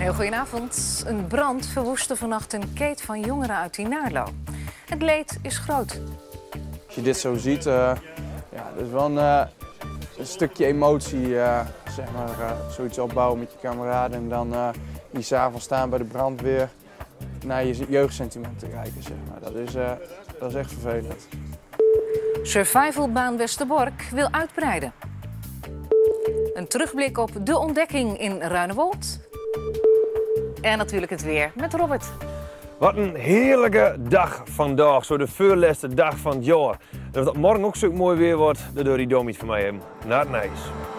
Heel goedenavond. Een brand verwoestte vannacht een keet van jongeren uit Tinarlo. Het leed is groot. Als je dit zo ziet, ja, dat is wel een stukje emotie, zeg maar, zoiets opbouwen met je kameraden en dan die 's avonds staan bij de brandweer naar je jeugdsentiment te kijken, zeg maar. Dat is echt vervelend. Survivalbaan Westerbork wil uitbreiden. Een terugblik op de ontdekking in Ruinewold. En natuurlijk het weer met Robert. Wat een heerlijke dag vandaag, zo de voorlaatste dag van het jaar. En of dat morgen ook zo mooi weer wordt, dat doe je dom niet van mij hebben. Naar het nijs.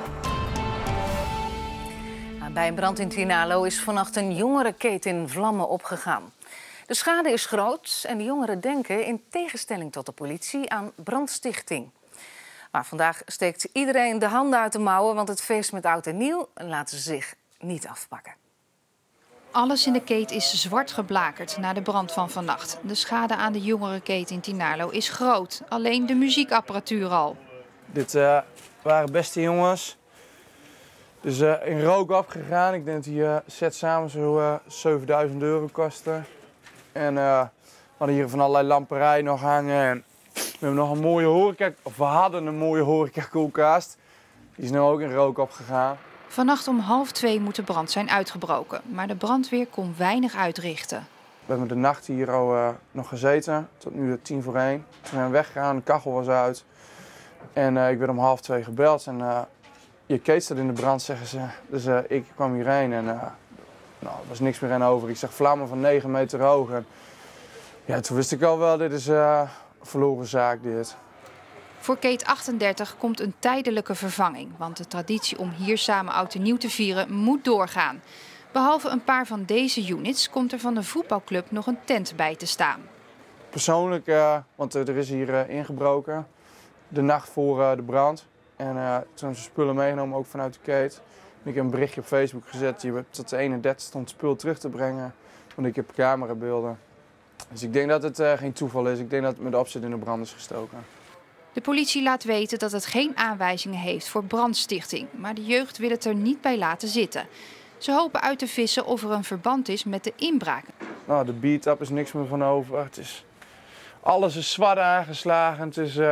Bij een brand in Tinarlo is vannacht een jongerenkeet in vlammen opgegaan. De schade is groot en de jongeren denken, in tegenstelling tot de politie, aan brandstichting. Maar vandaag steekt iedereen de handen uit de mouwen, want het feest met oud en nieuw laten ze zich niet afpakken. Alles in de keet is zwart geblakerd na de brand van vannacht. De schade aan de jongerenkeet in Tinarlo is groot. Alleen de muziekapparatuur al. Dit waren beste jongens. Dus in rook opgegaan. Ik denk dat die set samen zo €7000 kostte. En we hadden hier van allerlei lamperij nog hangen. En we hebben nog een mooie horeca, of we hadden een mooie horeca-koelkast. Die is nu ook in rook opgegaan. Vannacht om 1:30 moet de brand zijn uitgebroken. Maar de brandweer kon weinig uitrichten. We hebben de nacht hier al nog gezeten, tot nu 1:50. Toen zijn we weggegaan, de kachel was uit. En ik werd om 1:30 gebeld. En je keet staat in de brand, zeggen ze. Dus ik kwam hierheen en er was niks meer aan over. Ik zag vlammen van 9 meter hoog. En ja, toen wist ik al wel, dit is een verloren zaak dit. Voor keet 38 komt een tijdelijke vervanging. Want de traditie om hier samen oud en nieuw te vieren moet doorgaan. Behalve een paar van deze units komt er van de voetbalclub nog een tent bij te staan. Persoonlijk, want er is hier ingebroken. De nacht voor de brand. En toen hebben ze spullen meegenomen, ook vanuit de keet. Ik heb een berichtje op Facebook gezet. Je tot de 31 stond spul terug te brengen. Want ik heb camerabeelden. Dus ik denk dat het geen toeval is. Ik denk dat het met opzet in de brand is gestoken. De politie laat weten dat het geen aanwijzingen heeft voor brandstichting. Maar de jeugd wil het er niet bij laten zitten. Ze hopen uit te vissen of er een verband is met de inbraak. Nou, de beat-up is niks meer van over. Alles is zwart aangeslagen. Het is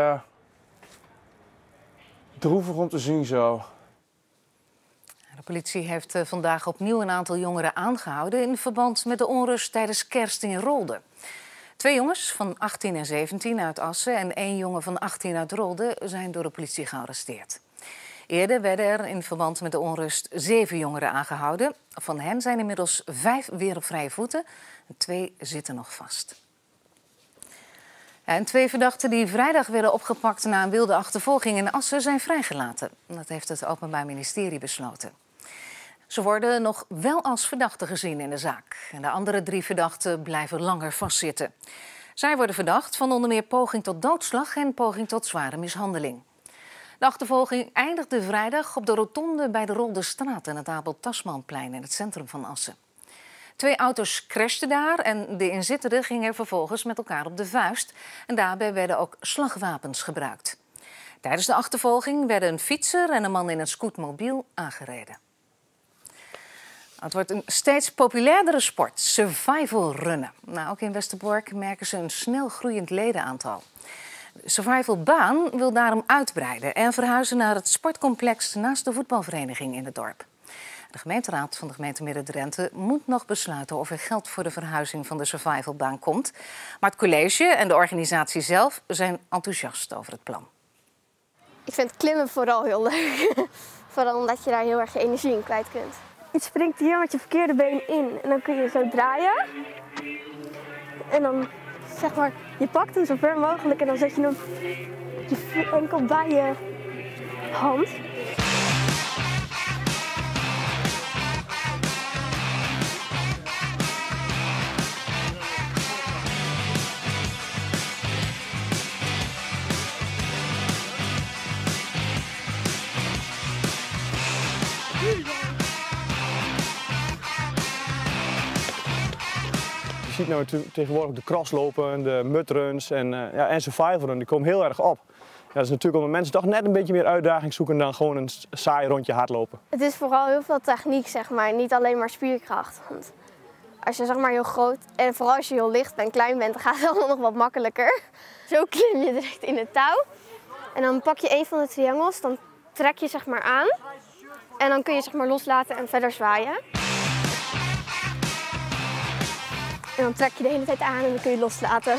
droevig om te zien zo. De politie heeft vandaag opnieuw een aantal jongeren aangehouden in verband met de onrust tijdens kerst in Rolde. 2 jongens van 18 en 17 uit Assen en 1 jongen van 18 uit Rolde zijn door de politie gearresteerd. Eerder werden er in verband met de onrust 7 jongeren aangehouden. Van hen zijn inmiddels 5 weer op vrije voeten en 2 zitten nog vast. En 2 verdachten die vrijdag werden opgepakt na een wilde achtervolging in Assen zijn vrijgelaten. Dat heeft het Openbaar Ministerie besloten. Ze worden nog wel als verdachten gezien in de zaak. En de andere 3 verdachten blijven langer vastzitten. Zij worden verdacht van onder meer poging tot doodslag en poging tot zware mishandeling. De achtervolging eindigde vrijdag op de rotonde bij de Roldestraat en het Abel-Tasmanplein in het centrum van Assen. 2 auto's crashten daar en de inzittenden gingen vervolgens met elkaar op de vuist. En daarbij werden ook slagwapens gebruikt. Tijdens de achtervolging werden een fietser en een man in een scootmobiel aangereden. Het wordt een steeds populairdere sport, survival runnen. Nou, ook in Westerbork merken ze een snel groeiend ledenaantal. De survivalbaan wil daarom uitbreiden en verhuizen naar het sportcomplex naast de voetbalvereniging in het dorp. De gemeenteraad van de gemeente Midden-Drenthe moet nog besluiten of er geld voor de verhuizing van de survivalbaan komt. Maar het college en de organisatie zelf zijn enthousiast over het plan. Ik vind klimmen vooral heel leuk. Vooral omdat je daar heel erg je energie in kwijt kunt. Je springt hier met je verkeerde been in en dan kun je zo draaien. En dan zeg maar, je pakt hem zo ver mogelijk en dan zet je hem je enkel bij je hand. Je ziet nou tegenwoordig de crosslopen, de mudruns en survivalrun, die komen heel erg op. dat is natuurlijk omdat mensen toch net een beetje meer uitdaging zoeken dan gewoon een saai rondje hardlopen. Het is vooral heel veel techniek, zeg maar, niet alleen maar spierkracht. Want als je zeg maar heel groot en vooral als je heel licht en klein bent, dan gaat het allemaal nog wat makkelijker. Zo klim je direct in het touw. En dan pak je een van de triangels, dan trek je zeg maar aan. En dan kun je zeg maar loslaten en verder zwaaien. En dan trek je de hele tijd aan en dan kun je loslaten.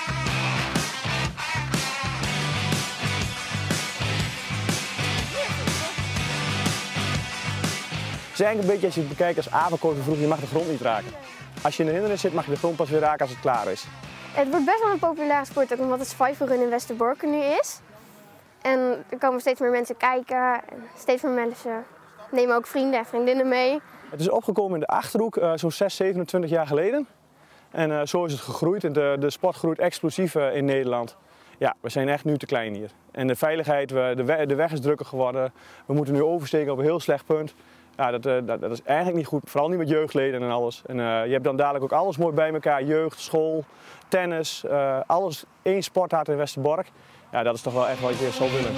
Het is eigenlijk een beetje als je het bekijkt als apenkozen vroeg, je mag de grond niet raken. Als je in de hindernis zit, mag je de grond pas weer raken als het klaar is. Het wordt best wel een populaire sport, ook omdat het Survival Run in Westerbork nu is. En er komen steeds meer mensen kijken en steeds meer mensen nemen ook vrienden en vriendinnen mee. Het is opgekomen in de Achterhoek zo'n 27 jaar geleden. En zo is het gegroeid en de sport groeit explosief in Nederland. Ja, we zijn echt nu te klein hier. En de veiligheid, de weg is drukker geworden. We moeten nu oversteken op een heel slecht punt. Ja, dat is eigenlijk niet goed, vooral niet met jeugdleden en alles. En je hebt dan dadelijk ook alles mooi bij elkaar, jeugd, school, tennis, alles één sporthart in Westerbork. Ja, dat is toch wel echt wat je zou willen.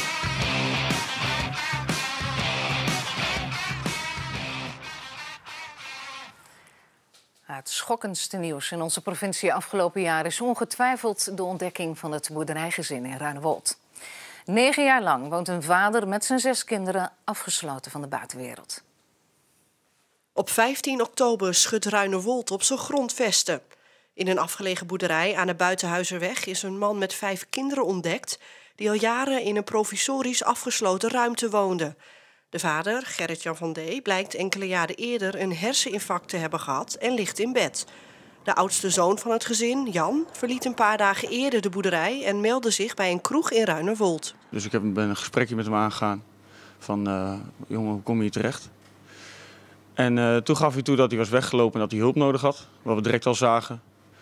Het schokkendste nieuws in onze provincie afgelopen jaar is ongetwijfeld de ontdekking van het boerderijgezin in Ruinewold. 9 jaar lang woont een vader met zijn 6 kinderen afgesloten van de buitenwereld. Op 15 oktober schudt Ruinewold op zijn grondvesten. In een afgelegen boerderij aan de Buitenhuizerweg is een man met 5 kinderen ontdekt die al jaren in een provisorisch afgesloten ruimte woonde. De vader, Gerrit-Jan van D., blijkt enkele jaren eerder een herseninfarct te hebben gehad en ligt in bed. De oudste zoon van het gezin, Jan, verliet een paar dagen eerder de boerderij en meldde zich bij een kroeg in Ruinewold. Dus ik ben een gesprekje met hem aangegaan van, jongen, hoe kom je hier terecht? En toen gaf hij toe dat hij was weggelopen en dat hij hulp nodig had, wat we direct al zagen.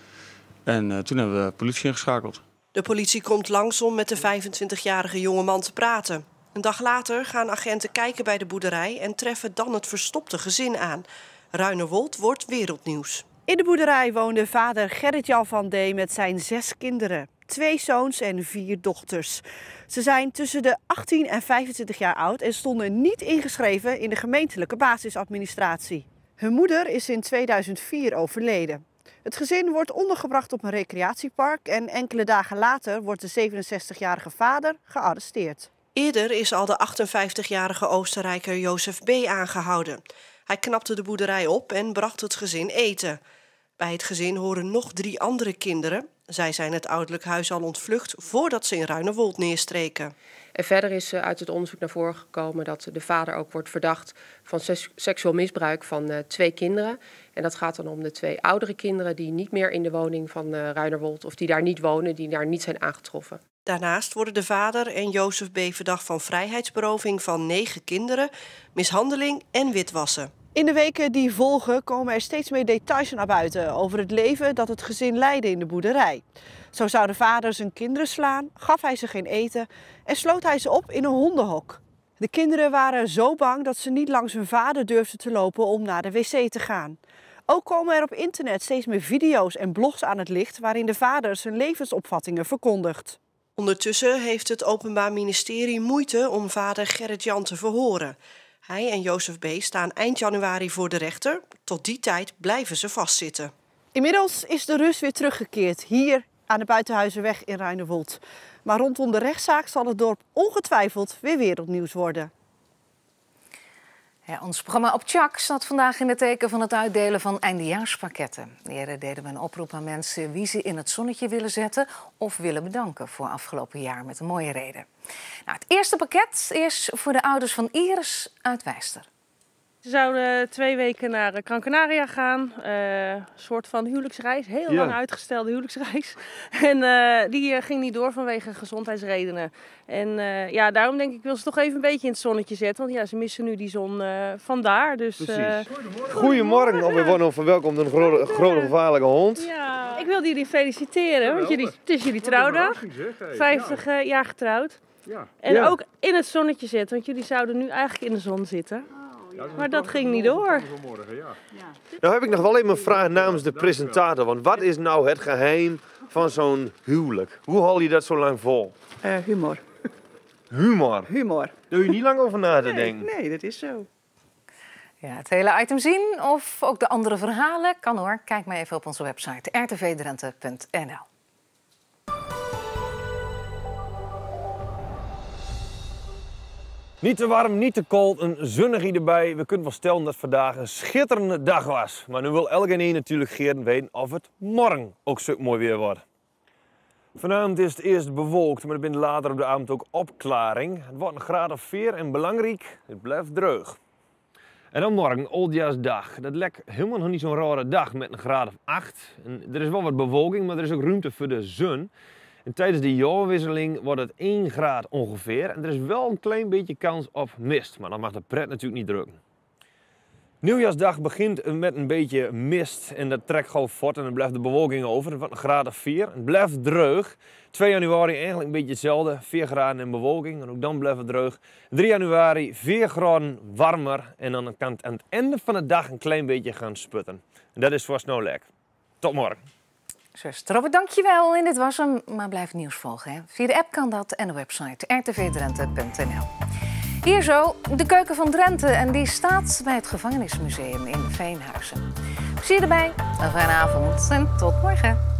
En toen hebben we de politie ingeschakeld. De politie komt langs om met de 25-jarige jongeman te praten. Een dag later gaan agenten kijken bij de boerderij en treffen dan het verstopte gezin aan. Ruinewold wordt wereldnieuws. In de boerderij woonde vader Gerrit-Jan van D. met zijn 6 kinderen. 2 zoons en 4 dochters. Ze zijn tussen de 18 en 25 jaar oud en stonden niet ingeschreven in de gemeentelijke basisadministratie. Hun moeder is in 2004 overleden. Het gezin wordt ondergebracht op een recreatiepark en enkele dagen later wordt de 67-jarige vader gearresteerd. Eerder is al de 58-jarige Oostenrijker Jozef B. aangehouden. Hij knapte de boerderij op en bracht het gezin eten. Bij het gezin horen nog 3 andere kinderen. Zij zijn het ouderlijk huis al ontvlucht voordat ze in Ruinewold neerstreken. En verder is uit het onderzoek naar voren gekomen dat de vader ook wordt verdacht van seksueel misbruik van 2 kinderen. En dat gaat dan om de 2 oudere kinderen die niet meer in de woning van Ruinewold of die daar niet wonen, die daar niet zijn aangetroffen. Daarnaast worden de vader en Jozef B. verdacht van vrijheidsberoving van 9 kinderen, mishandeling en witwassen. In de weken die volgen komen er steeds meer details naar buiten over het leven dat het gezin leidde in de boerderij. Zo zou de vader zijn kinderen slaan, gaf hij ze geen eten en sloot hij ze op in een hondenhok. De kinderen waren zo bang dat ze niet langs hun vader durfden te lopen om naar de wc te gaan. Ook komen er op internet steeds meer video's en blogs aan het licht waarin de vader zijn levensopvattingen verkondigt. Ondertussen heeft het Openbaar Ministerie moeite om vader Gerrit-Jan te verhoren. Hij en Jozef B. staan eind januari voor de rechter. Tot die tijd blijven ze vastzitten. Inmiddels is de rust weer teruggekeerd hier aan de Buitenhuizerweg in Ruinewold. Maar rondom de rechtszaak zal het dorp ongetwijfeld weer wereldnieuws worden. Ja, ons programma op Tjak staat vandaag in het teken van het uitdelen van eindejaarspakketten. Eerder deden we een oproep aan mensen wie ze in het zonnetje willen zetten of willen bedanken voor afgelopen jaar met een mooie reden. Nou, het eerste pakket is voor de ouders van Iris uit Wijster. Ze zouden 2 weken naar Gran Canaria gaan, een soort van huwelijksreis, heel lang uitgestelde huwelijksreis. En die ging niet door vanwege gezondheidsredenen. En ja, daarom denk ik, wil ze toch even een beetje in het zonnetje zetten, want ja, ze missen nu die zon vandaar. Dus, Goedemorgen, alweer worden verwelkomd door een grote gevaarlijke hond. Ja, ik wilde jullie feliciteren, want het is jullie trouwdag, 50 jaar getrouwd. Ja. En ook in het zonnetje zetten, want jullie zouden nu eigenlijk in de zon zitten. Maar dat ging niet door. Nou heb ik nog wel even een vraag namens de presentator. Want wat is nou het geheim van zo'n huwelijk? Hoe hou je dat zo lang vol? Humor. Humor? Humor. Daar hoef je niet lang over na te denken. Nee, dat is zo. Ja, het hele item zien of ook de andere verhalen kan hoor. Kijk maar even op onze website rtvdrenthe.nl. Niet te warm, niet te koud, een zonnigje erbij. We kunnen wel stellen dat het vandaag een schitterende dag was. Maar nu wil elke natuurlijk graag weten of het morgen ook zo mooi weer wordt. Vanavond is het eerst bewolkt, maar er bent later op de avond ook opklaring. Het wordt een graad of 4 en belangrijk, het blijft droog. En dan morgen, Oudjaarsdag. Dat lijkt helemaal nog niet zo'n rare dag met een graad of 8. En er is wel wat bewolking, maar er is ook ruimte voor de zon. En tijdens de jaarwisseling wordt het 1 graad ongeveer. En er is wel een klein beetje kans op mist, maar dan mag de pret natuurlijk niet drukken. Nieuwjaarsdag begint met een beetje mist en dat trekt gewoon voort en dan blijft de bewolking over. Het wordt een graad of 4. Het blijft droog. 2 januari eigenlijk een beetje hetzelfde. 4 graden en bewolking en ook dan blijft het droog. 3 januari 4 graden warmer en dan kan het aan het einde van de dag een klein beetje gaan sputten. En dat is voor snel lekker. Tot morgen. Zuster Robert, dankjewel. En dit was hem. Maar blijf nieuws volgen. Hè? Via de app kan dat en de website rtvdrenthe.nl. Hier zo, de keuken van Drenthe. En die staat bij het Gevangenismuseum in Veenhuizen. Plezier erbij, een fijne avond en tot morgen.